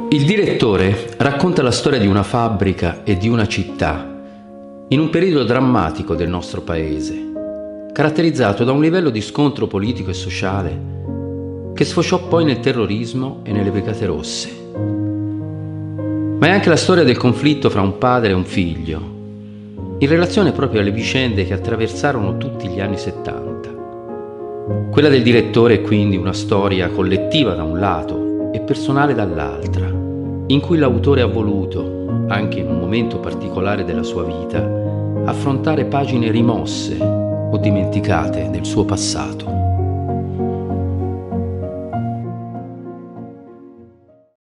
Il direttore racconta la storia di una fabbrica e di una città in un periodo drammatico del nostro paese, caratterizzato da un livello di scontro politico e sociale che sfociò poi nel terrorismo e nelle Brigate Rosse. Ma è anche la storia del conflitto fra un padre e un figlio, in relazione proprio alle vicende che attraversarono tutti gli anni 70. Quella del direttore è quindi una storia collettiva da un lato e personale dall'altra, in cui l'autore ha voluto, anche in un momento particolare della sua vita, affrontare pagine rimosse o dimenticate del suo passato.